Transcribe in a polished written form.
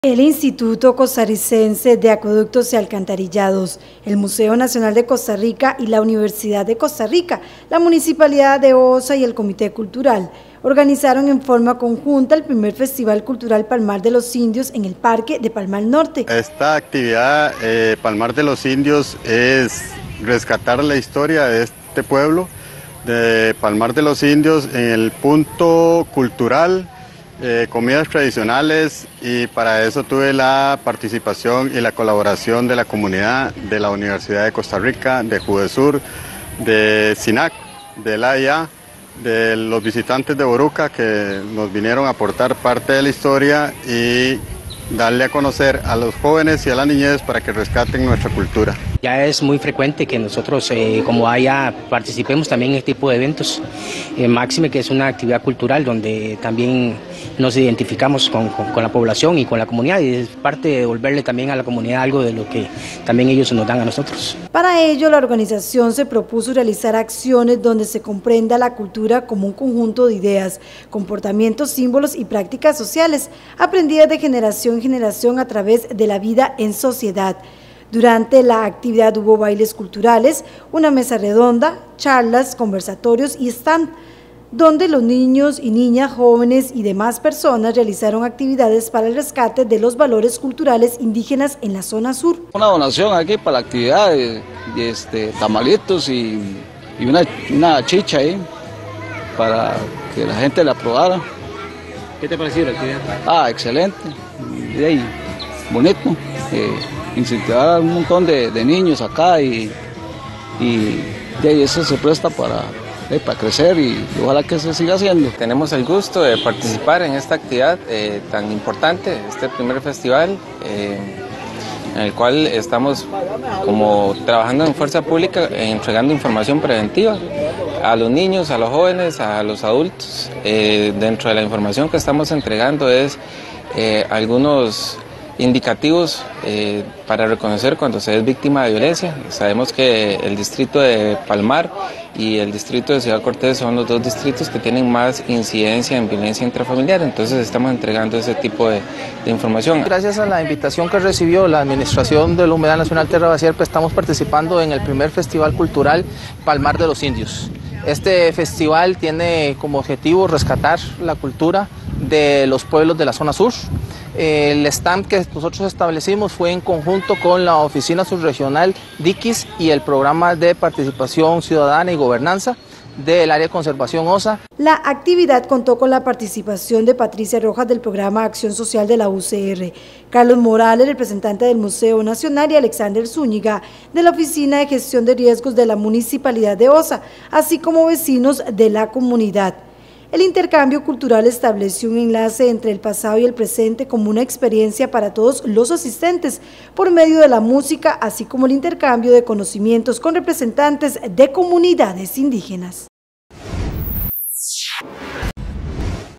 El Instituto Costarricense de Acueductos y Alcantarillados, el Museo Nacional de Costa Rica y la Universidad de Costa Rica, la Municipalidad de Osa y el Comité Cultural organizaron en forma conjunta el primer Festival Cultural Palmar de los Indios en el Parque de Palmar Norte. Esta actividad Palmar de los Indios es rescatar la historia de este pueblo, de Palmar de los Indios, en el punto cultural, comidas tradicionales, y para eso tuve la participación y la colaboración de la comunidad de la Universidad de Costa Rica, de Judesur, de SINAC, de la IA, de los visitantes de Boruca que nos vinieron a aportar parte de la historia y darle a conocer a los jóvenes y a la niñez para que rescaten nuestra cultura. Ya es muy frecuente que nosotros como AYA participemos también en este tipo de eventos, máxime que es una actividad cultural donde también nos identificamos con la población y con la comunidad, y es parte de devolverle también a la comunidad algo de lo que también ellos nos dan a nosotros. Para ello, la organización se propuso realizar acciones donde se comprenda la cultura como un conjunto de ideas, comportamientos, símbolos y prácticas sociales, aprendidas de generación en generación a través de la vida en sociedad. Durante la actividad hubo bailes culturales, una mesa redonda, charlas, conversatorios y stand, donde los niños y niñas, jóvenes y demás personas realizaron actividades para el rescate de los valores culturales indígenas en la zona sur. Una donación aquí para la actividad de tamalitos y una chicha ahí para que la gente la probara. ¿Qué te pareció la actividad? Excelente, y bonito. Incentivar a un montón de niños acá y eso se presta para crecer y ojalá que se siga haciendo. Tenemos el gusto de participar en esta actividad tan importante, este primer festival en el cual estamos como trabajando en fuerza pública, entregando información preventiva a los niños, a los jóvenes, a los adultos. Dentro de la información que estamos entregando es algunos indicativos para reconocer cuando se es víctima de violencia. Sabemos que el distrito de Palmar y el distrito de Ciudad Cortés son los dos distritos que tienen más incidencia en violencia intrafamiliar, entonces estamos entregando ese tipo de información. Gracias a la invitación que recibió la Administración del Humedal Nacional Tierra Bacierpa, estamos participando en el primer Festival Cultural Palmar de los Indios. Este festival tiene como objetivo rescatar la cultura de los pueblos de la zona sur. El stand que nosotros establecimos fue en conjunto con la Oficina Subregional DICIS y el Programa de Participación Ciudadana y Gobernanza del Área de Conservación OSA. La actividad contó con la participación de Patricia Rojas del Programa Acción Social de la UCR, Carlos Morales, representante del Museo Nacional, y Alexander Zúñiga, de la Oficina de Gestión de Riesgos de la Municipalidad de Osa, así como vecinos de la comunidad. El intercambio cultural estableció un enlace entre el pasado y el presente como una experiencia para todos los asistentes por medio de la música, así como el intercambio de conocimientos con representantes de comunidades indígenas.